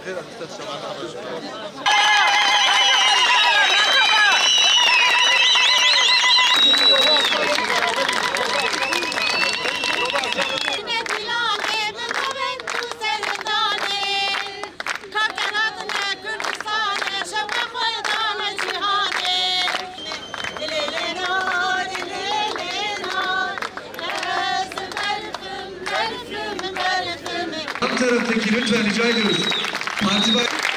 Alt taraftaki lütfen rica ediyoruz. Parti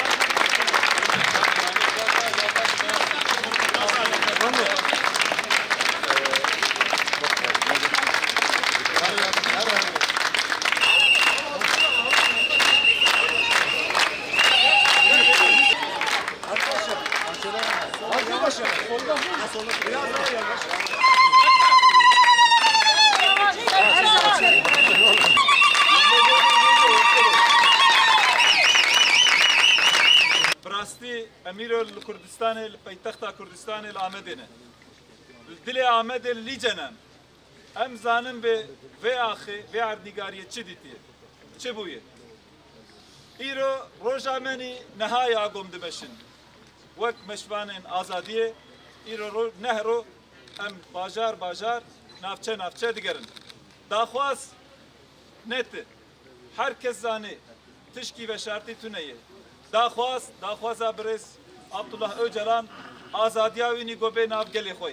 أمير الكردستان البيتخت كردستان الآمدين دل آمد لجنان أم زانم به في آخر في عردگاری چه دیتی چه بویه ایرو روزا منی نهایی آگم دمشن وقت مشوان آزادیه ایرو نهرو أم باجار نافچه دیگرن داخواست نت هر کس زانی تشکی و شرطی تونیه داخواست برز Abdullah Öcalan azadiyavini gobe navgeli koy.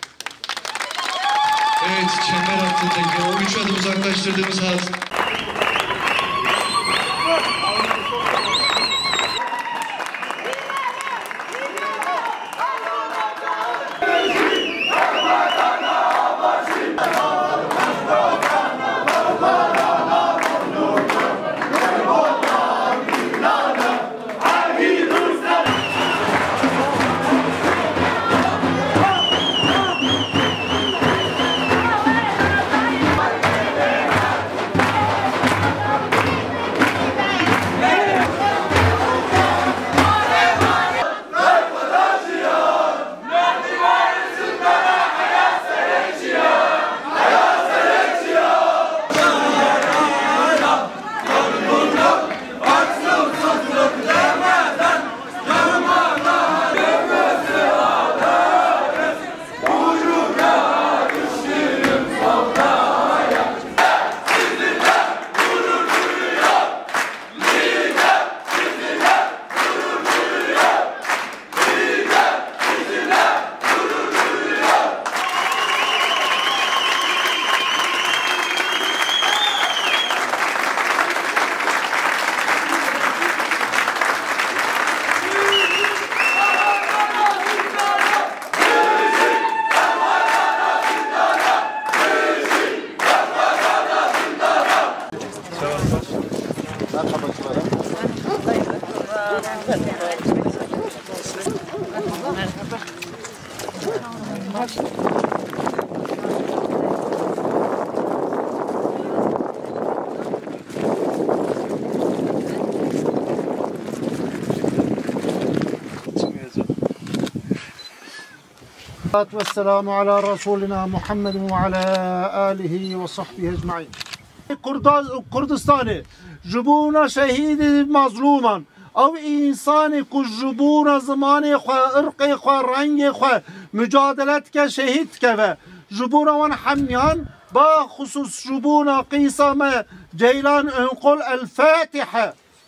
Evet, çember hattındaki o 3 adım uzaklaştırdığımız hat. والسلام على رسولنا محمد وعلى آله وصحبه أجمعين. كردستان جبونا شهيد مظلوما أو إنسان كجبونا زمان خو إرق خو رنگ خو مجادلت كشهيد كوا جبونا وان حميان بخصوص جبونا قيسم جيلان انقل الفاتحة.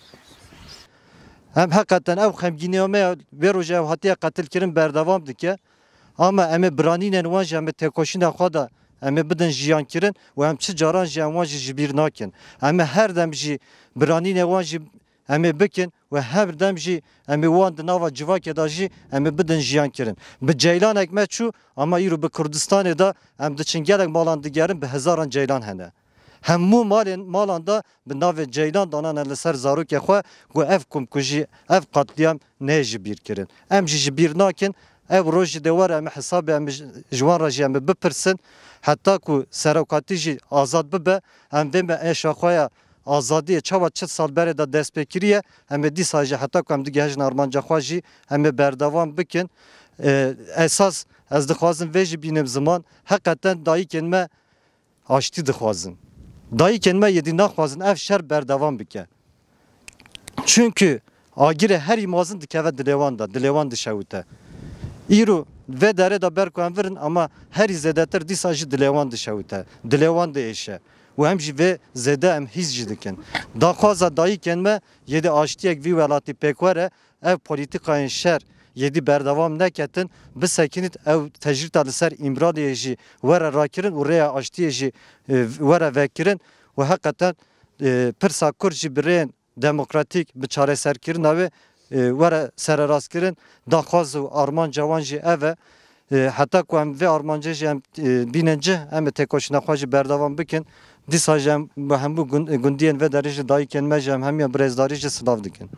هم hakikaten ev xemginiyame veroje hatiye katil kirin berdavamdı ki ama eme braninen wan eme tekoşina xada eme bidin jiyan kirin ve hem çi caran jiyan wan ji bir nakin eme her dem ji branine wan ji eme bikin ve her dem ji eme wan de nava civak da ji eme bidin jiyan kirin bi ceylan ekmet şu ama yürü bi Kurdistan'da da em de çingelek malan digerin bi hezaran ceylan hene hemû malanda bi navê ceylan danan li ser zarokê xwe ku ev kumkujî ev qatliyam ne ji bîr kirin em ji bîr nakin ev rojî de were em hesabê em ji wan re jî em bipirsin heta ku serokatî jî azad bibe em vê me êşa xwe ya azadiyê çawa çi sal berê da dest pê kiriye em ê dîsa jî heta ku em digihejin armanca xwe jî em ê berdevam bikin esas ez dixwazim vê jî bînim ziman heqeten dayîkên me aştî dixwazin dayîkên me yedî naxwazin ev şer berdevam bike çünkü agire her imazın dikeve dilevan dişevute. İru ve dere da berkuan verin ama her zedeter disajı dilevan dişevute. Dilevan de eşe. و هم جی و زده هم هیچ جدکن. داخوازا دایی کنمه یدی آشتیک وی ولاتی پیکوره ev politikayın şer yedi berdavam nekettin bi sekinit ev tecrit alser İmraliye jî were rakirin û rêya aştiye jî were vekirin ve hakikaten pirsa Kurd jî birên demokratik bi çareserkirin ve were sererastkirin daxwaz û armanca wan jî ev e heta ku em vê armanca jî em bînin cih em têkoşîna xwe jî berdavam bikin dîsa jî em hemû gundiyên ve derê jî dayîkên me jî em hemiya birêzdarî jî silav dikin.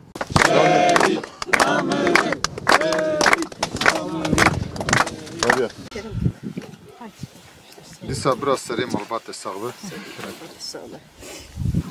Lisa biraz seri malbat hesabı. Sağ olun.